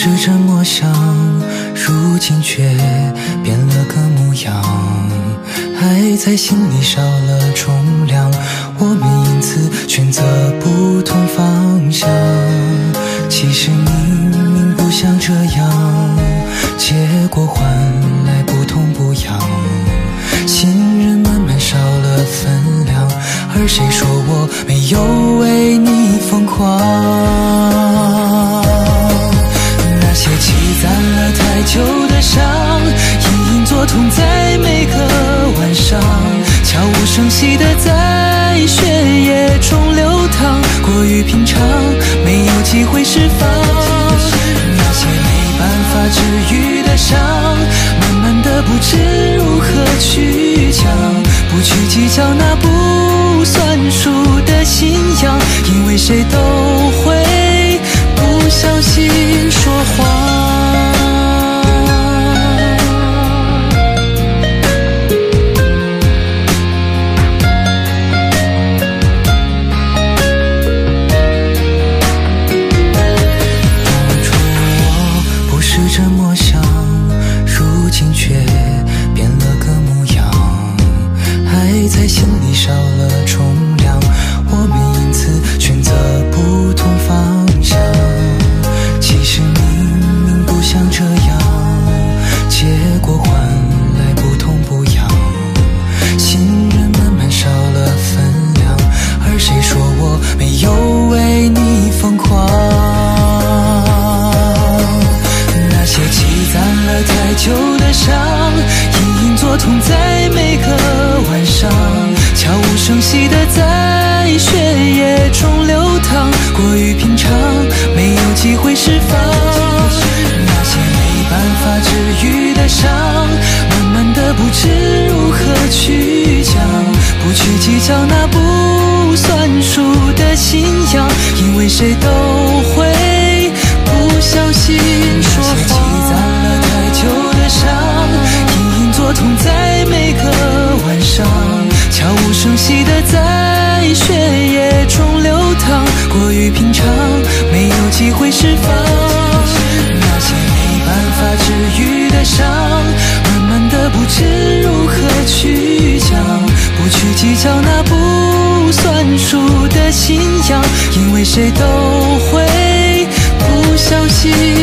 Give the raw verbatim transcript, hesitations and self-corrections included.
是这么想，如今却变了个模样，爱在心里少了重量，我们因此选择不同方向。其实明明不想这样，结果换来不痛不痒，信任慢慢少了分量，而谁说我没有为你疯狂？那些积攒了太久的伤，隐隐作痛在每个晚上，悄无声息地在血液中流淌，过于平常，没有机会释放。那些没办法治愈的伤，慢慢的不知如何去讲，不去计较那不算数的信仰，因为谁都会不小心说谎。这么想，如今却变了个模样，爱在心里少了重量，我们因此选择不同方向。其实明明不想这样，结果换来不痛不痒，信任慢慢少了分量，而谁说我没有为你疯狂？那些积攒了太久的伤，隐隐作痛在每个晚上，悄无声息地在血液中流淌，过于平常，没有机会释放。那些没办法治愈的伤，慢慢的不知如何去讲，不去计较那不算数的信仰，因为谁都会不小心说谎。那些积攒了太久的伤，隐隐作痛在每个晚上，悄无声息地在血液中流淌，过于平常，没有机会释放。那些没办法治愈的伤，慢慢的不知如何去讲，不去计较那不算数的信仰，因为谁都会不小心